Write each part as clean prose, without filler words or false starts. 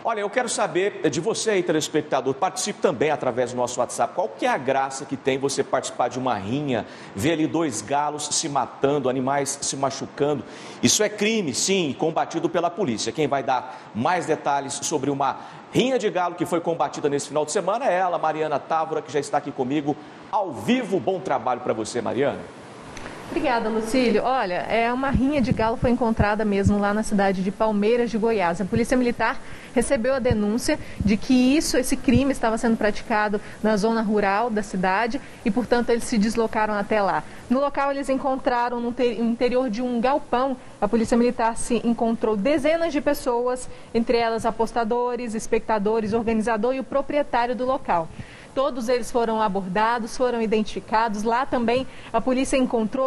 Olha, eu quero saber de você aí, telespectador, participe também através do nosso WhatsApp. Qual que é a graça que tem você participar de uma rinha, ver ali dois galos se matando, animais se machucando? Isso é crime, sim, combatido pela polícia. Quem vai dar mais detalhes sobre uma rinha de galo que foi combatida nesse final de semana é ela, Mariana Távora, que já está aqui comigo ao vivo. Bom trabalho para você, Mariana. Obrigada, Lucílio. Olha, uma rinha de galo foi encontrada mesmo lá na cidade de Palmeiras de Goiás. A Polícia Militar recebeu a denúncia de que esse crime estava sendo praticado na zona rural da cidade e, portanto, eles se deslocaram até lá. No local, eles encontraram no interior de um galpão. A Polícia Militar se encontrou dezenas de pessoas, entre elas apostadores, espectadores, organizador e o proprietário do local. Todos eles foram abordados, foram identificados. Lá também a polícia encontrou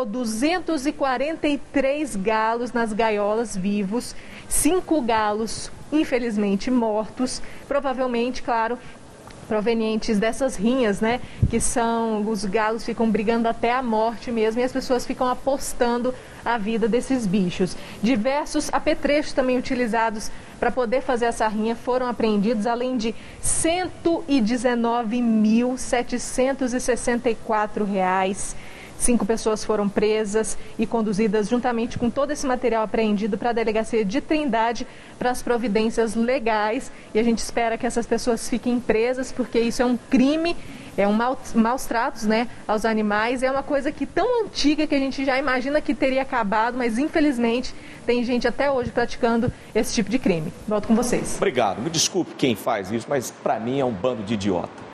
243 galos nas gaiolas vivos, 5 galos infelizmente mortos, provavelmente, claro, provenientes dessas rinhas, né? Que são, os galos ficam brigando até a morte mesmo e as pessoas ficam apostando a vida desses bichos. Diversos apetrechos também utilizados para poder fazer essa rinha foram apreendidos, além de R$ 119.764. 5 pessoas foram presas e conduzidas juntamente com todo esse material apreendido para a delegacia de Trindade para as providências legais. E a gente espera que essas pessoas fiquem presas, porque isso é um crime, é um maus tratos, né, aos animais. É uma coisa que tão antiga que a gente já imagina que teria acabado, mas infelizmente tem gente até hoje praticando esse tipo de crime. Volto com vocês. Obrigado. Me desculpe quem faz isso, mas para mim é um bando de idiota.